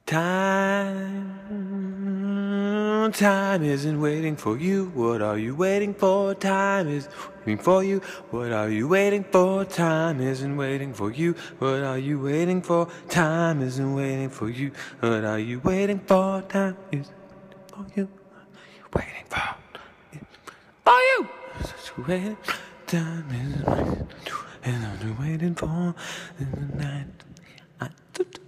Time isn't waiting for you. What are you waiting for? Time is waiting for you. What are you waiting for? Time isn't waiting for you. What are you waiting for? Time isn't waiting for you. What are you waiting for? Time is for you. Waiting for you. Waiting. Time is waiting. And I'm waiting for in the night.